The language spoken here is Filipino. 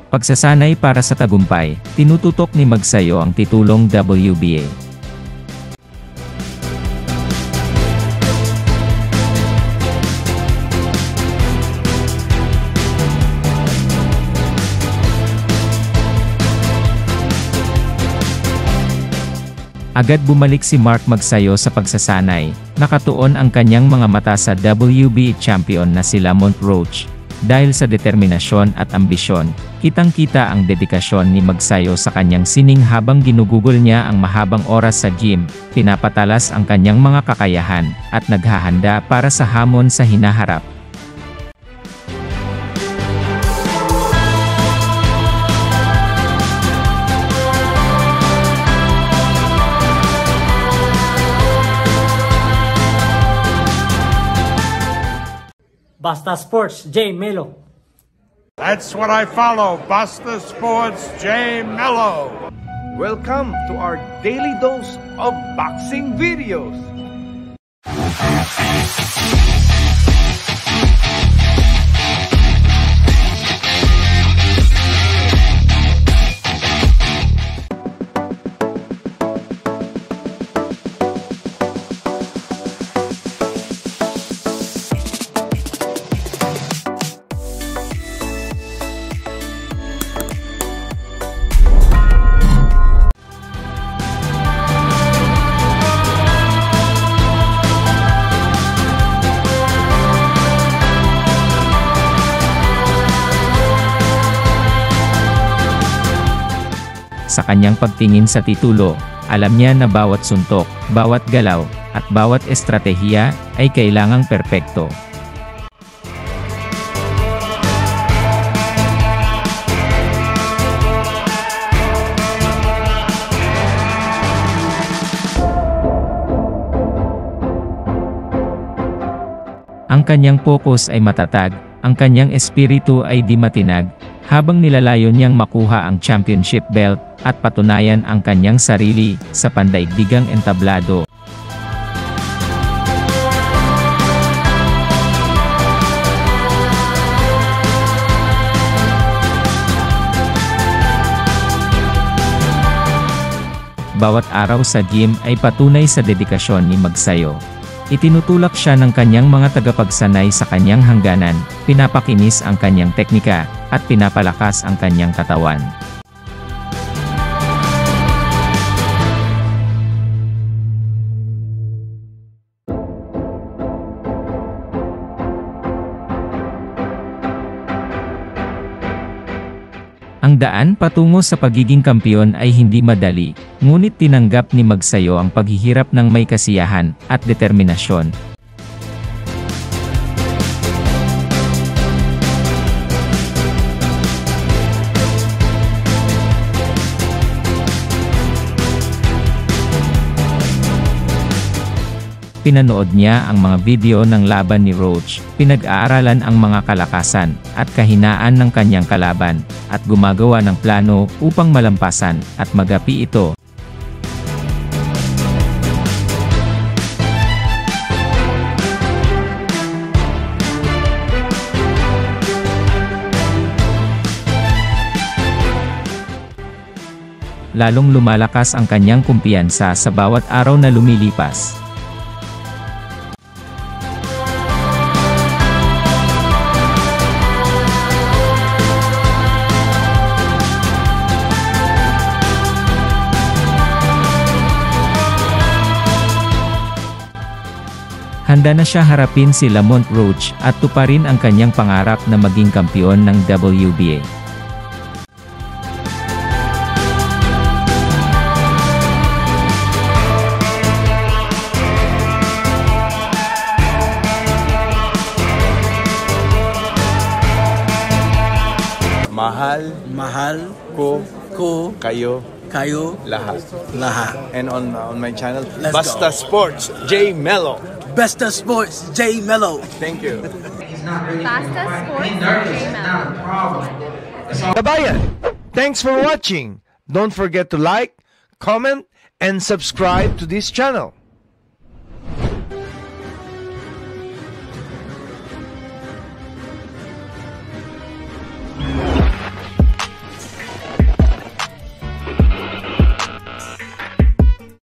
Pagsasanay para sa tagumpay, tinututok ni Magsayo ang titulong WBA. Agad bumalik si Mark Magsayo sa pagsasanay, nakatuon ang kanyang mga mata sa WBA champion na si Lamont Roach. Dahil sa determinasyon at ambisyon, kitang-kita ang dedikasyon ni Magsayo sa kanyang sining habang ginugugol niya ang mahabang oras sa gym, pinapatalas ang kanyang mga kakayahan, at naghahanda para sa hamon sa hinaharap. Basta Sports, J. Melo. That's what I follow, Basta Sports, J. Melo. Welcome to our daily dose of boxing videos. Sa kanyang pagtingin sa titulo, alam niya na bawat suntok, bawat galaw, at bawat estratehiya ay kailangang perpekto. Ang kanyang focus ay matatag, ang kanyang espiritu ay di matinag, habang nilalayon niyang makuha ang championship belt, at patunayan ang kanyang sarili, sa pandaigdigang entablado. Bawat araw sa gym ay patunay sa dedikasyon ni Magsayo. Itinutulak siya ng kanyang mga tagapagsanay sa kanyang hangganan, pinapakinis ang kanyang teknika, at pinapalakas ang kanyang katawan. Ang daan patungo sa pagiging kampiyon ay hindi madali, ngunit tinanggap ni Magsayo ang paghihirap ng may kasiyahan at determinasyon. Pinanood niya ang mga video ng laban ni Roach, pinag-aaralan ang mga kalakasan at kahinaan ng kanyang kalaban, at gumagawa ng plano upang malampasan at magapi ito. Lalong lumalakas ang kanyang kumpiyansa sa bawat araw na lumilipas. Handa na siya harapin si Lamont Roach at tuparin ang kanyang pangarap na maging kampiyon ng WBA. Mahal ko kayo lahat. And on my channel, Basta Sports, J. Melo. Basta Sports, J. Melo. Thank you. Basta Sports, J. Melo. Kabayan, thanks for watching. Don't forget to like, comment, and subscribe to this channel.